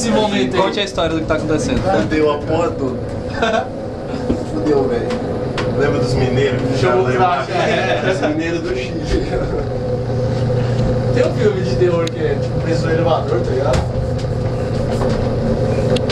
esse momento aí. Conte a história do que tá acontecendo. Fudeu a porra toda. Fudeu, velho. Lembra dos mineiros? Show crack, Os mineiros do Chile. Tem um filme de terror que é tipo preso no elevador, tá ligado?